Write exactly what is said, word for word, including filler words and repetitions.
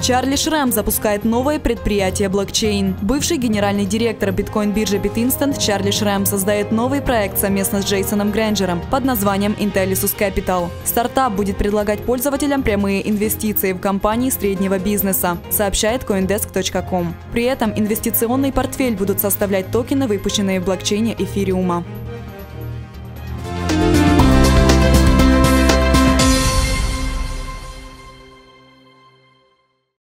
Чарли Шрам запускает новое предприятие блокчейн. Бывший генеральный директор биткоин-биржи BitInstant Чарли Шрам создает новый проект совместно с Джейсоном Грэнджером под названием Intellisus Capital. Стартап будет предлагать пользователям прямые инвестиции в компании среднего бизнеса, сообщает коиндеск точка ком. При этом инвестиционный портфель будут составлять токены, выпущенные в блокчейне эфириума.